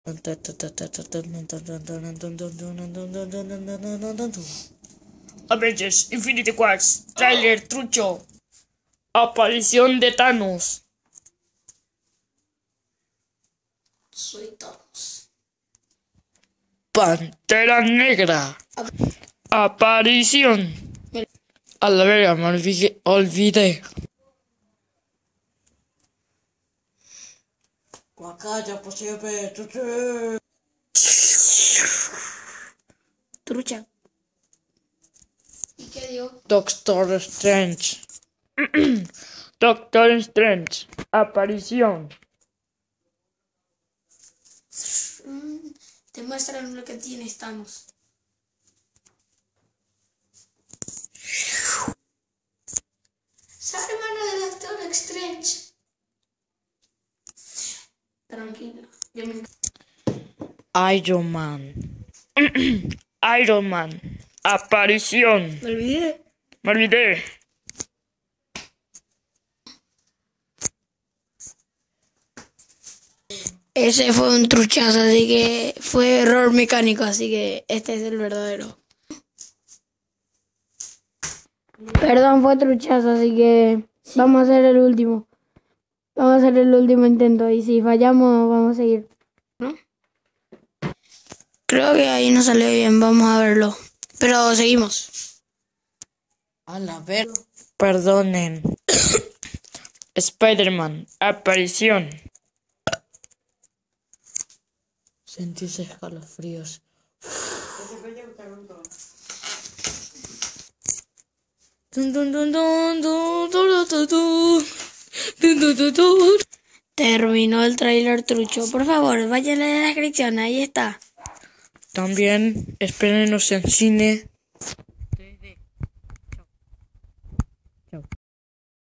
Avengers Infinity Wars, tráiler trucho, aparición de Thanos. Soy Thanos. Pantera Negra, aparición. A la verga, me olvidé. Guacacha, posible, Trucha. ¿Y qué digo? Doctor Strange. Doctor Strange, aparición. Te muestran lo que tiene Thanos. Soy hermano del Doctor Strange. Tranquilo. Iron Man. Iron Man, aparición. Me olvidé. Ese fue un truchazo, así que fue error mecánico, así que este es el verdadero. Perdón, fue truchazo, así que vamos a hacer el último. Vamos a hacer el último intento y si fallamos vamos a seguir, ¿no? Creo que ahí no salió bien, vamos a verlo. Pero seguimos. A la verga. Perdonen. Spider-Man, aparición. Sentí escalofríos. Terminó el tráiler trucho. Por favor, vayan a la descripción, ahí está. También espérenos en cine.